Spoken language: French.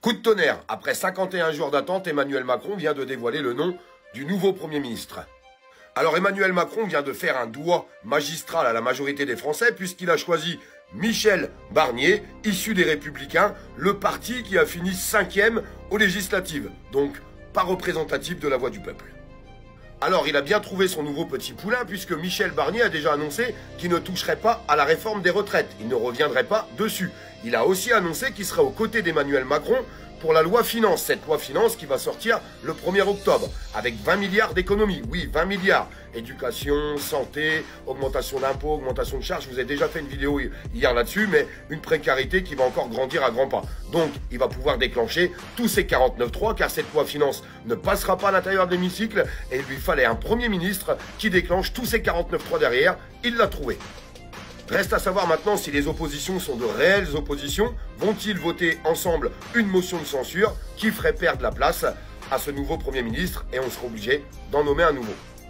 Coup de tonnerre, après 51 jours d'attente, Emmanuel Macron vient de dévoiler le nom du nouveau Premier ministre. Alors Emmanuel Macron vient de faire un doigt magistral à la majorité des Français puisqu'il a choisi Michel Barnier, issu des Républicains, le parti qui a fini 5e aux législatives, donc pas représentatif de la voix du peuple. Alors il a bien trouvé son nouveau petit poulain puisque Michel Barnier a déjà annoncé qu'il ne toucherait pas à la réforme des retraites, il ne reviendrait pas dessus. Il a aussi annoncé qu'il serait aux côtés d'Emmanuel Macron pour la loi finance, cette loi finance qui va sortir le 1er octobre, avec 20 milliards d'économies, oui 20 milliards, éducation, santé, augmentation d'impôts, augmentation de charges, je vous ai déjà fait une vidéo hier là-dessus, mais une précarité qui va encore grandir à grands pas. Donc il va pouvoir déclencher tous ces 49.3 car cette loi finance ne passera pas à l'intérieur de l'hémicycle et il lui fallait un Premier ministre qui déclenche tous ces 49.3 derrière, il l'a trouvé. Reste à savoir maintenant si les oppositions sont de réelles oppositions. Vont-ils voter ensemble une motion de censure qui ferait perdre la place à ce nouveau Premier ministre et on sera obligé d'en nommer un nouveau.